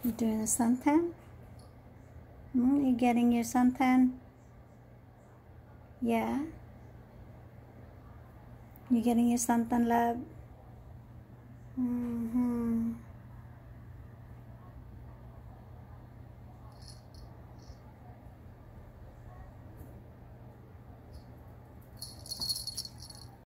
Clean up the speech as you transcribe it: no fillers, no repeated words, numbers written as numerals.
You doing a suntan? You getting your suntan? Yeah? You getting your suntan, love?